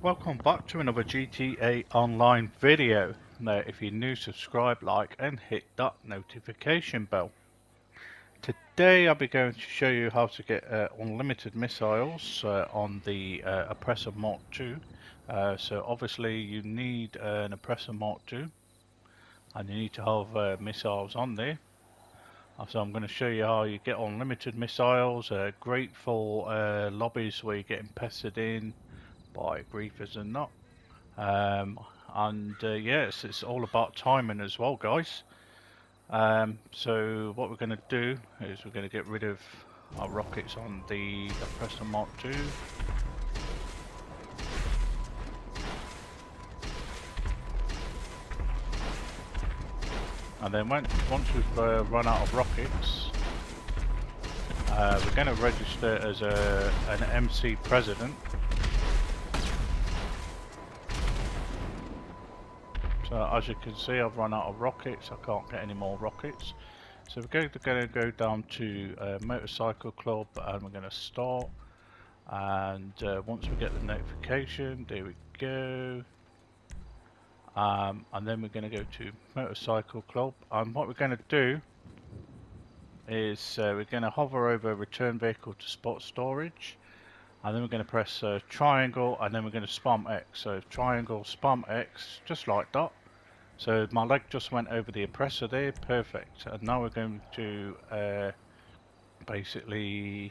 Welcome back to another GTA Online video. Now if you're new, subscribe, like and hit that notification bell. Today I'll be going to show you how to get unlimited missiles on the Oppressor Mark II. So obviously you need an Oppressor Mark II and you need to have missiles on there. So I'm going to show you how you get unlimited missiles, great for lobbies where you're getting pestered in by griefers and that. Yes, it's all about timing as well, guys. So what we're going to do is we're going to get rid of our rockets on the Oppressor Mark II. And then once we've run out of rockets, we're going to register as an MC President. So as you can see, I've run out of rockets. I can't get any more rockets. So we're going to go down to Motorcycle Club and we're going to start. And once we get the notification, there we go. And then we're going to go to Motorcycle Club. And what we're going to do is we're going to hover over Return Vehicle to Spot Storage. And then we're going to press triangle and then we're going to spam X. So triangle, spam X, just like that. So my leg just went over the oppressor there, perfect. And now we're going to basically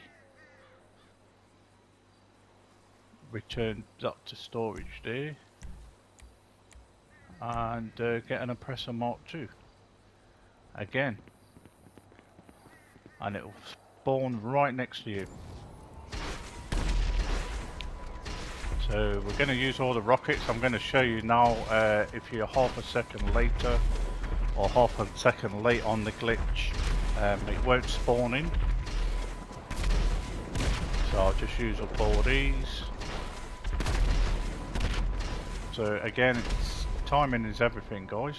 return that to storage there. And get an Oppressor Mark II again. And it will spawn right next to you. So we're going to use all the rockets. I'm going to show you now if you're half a second later or half a second late on the glitch, it won't spawn in. So I'll just use up all these. So again, timing is everything, guys.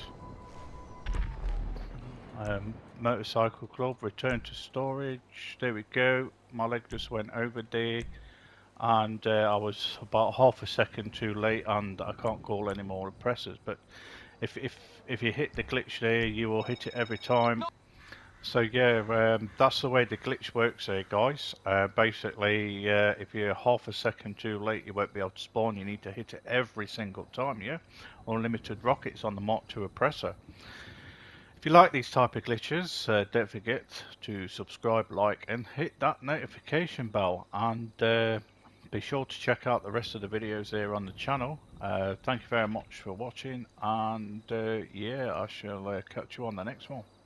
Motorcycle Club, return to storage. There we go. My leg just went over there. And I was about half a second too late and I can't call any more oppressors, but if you hit the glitch there, you will hit it every time. So yeah, that's the way the glitch works here, guys. Basically, if you're half a second too late, you won't be able to spawn. You need to hit it every single time, yeah? Unlimited rockets on the Mark II Oppressor. If you like these type of glitches, don't forget to subscribe, like and hit that notification bell, and be sure to check out the rest of the videos there on the channel. Thank you very much for watching, and yeah, I shall catch you on the next one.